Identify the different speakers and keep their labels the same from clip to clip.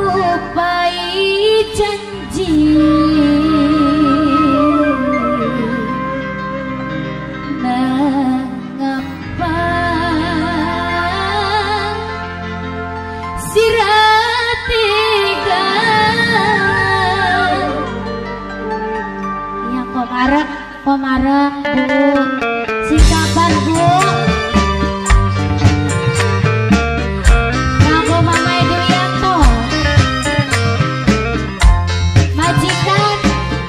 Speaker 1: Pemarang Bu, si kabar Bu, Kanggo Mama Edwianto, majikan,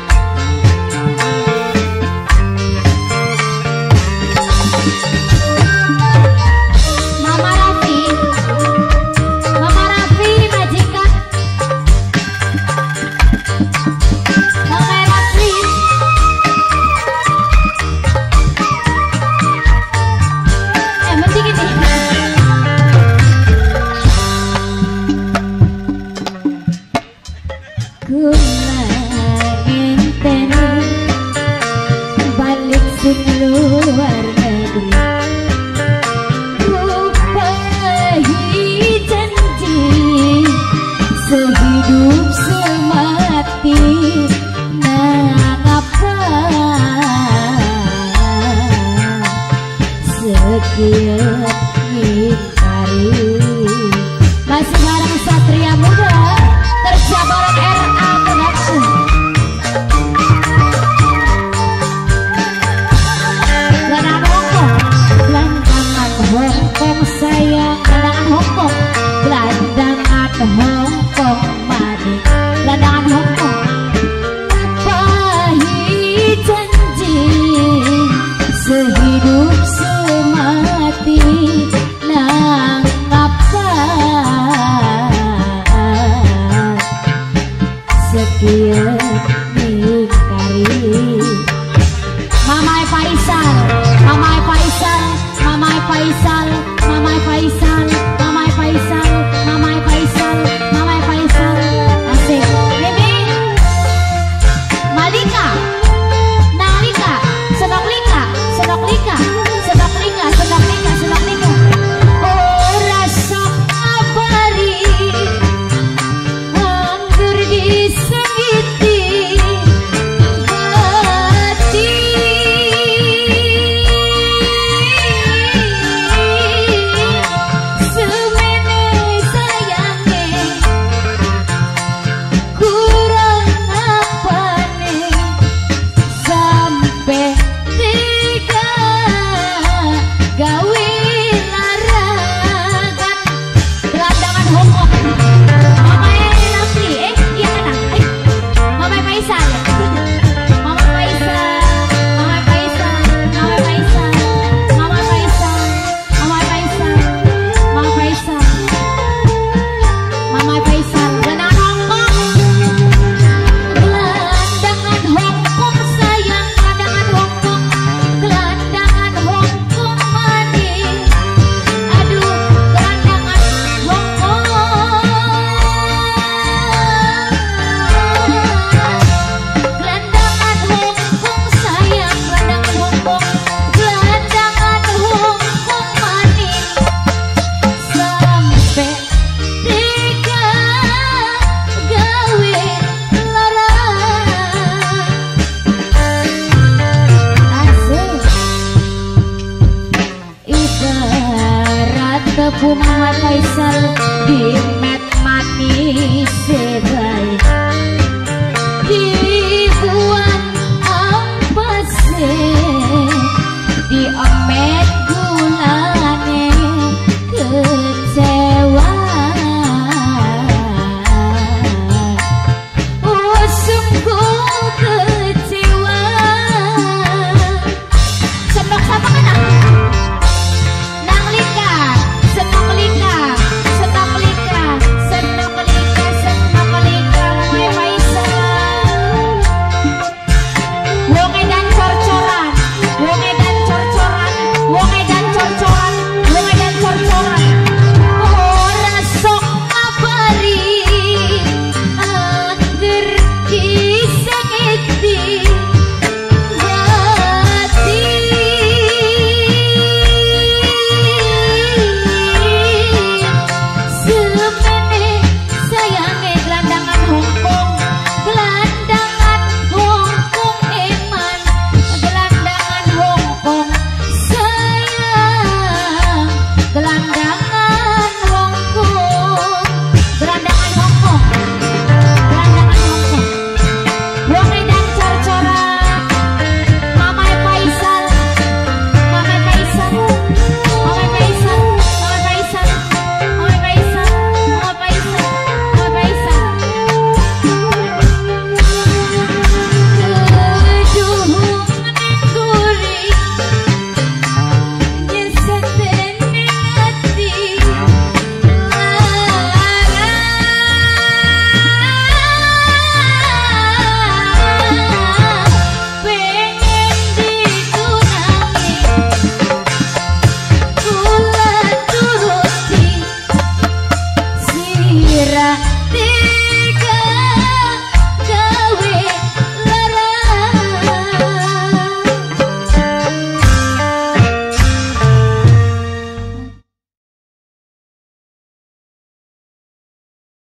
Speaker 1: Mama Raffi, majikan, Mama Raffi. Balik sing luar negeri, rupai janji sehidup semati. Nang apa sekian ngingkari, masih bareng Satria Muda terjabaran RA Production. Hongkong sayang, gelandangan Hongkong, gelandangan Hongkong manik, gelandangan Hongkong. Pahit janji sehidup semati, nang apa sekian ngingkari. Mamai Faisal, Mamai Faisal, Mamai Faisal, Mamai Faisal, Mamai Faisal, Mamai Faisal, Mamai Faisal. Asik. Mimi, Malika, Nalika, Sedoklika, Sedoklika, Sedoklika, Sedoklika, Sedoklika. Oh rasa abari, anggur disengiti. Tepu Muhammad Faisal di met manis sebaik dibuang ampase di omet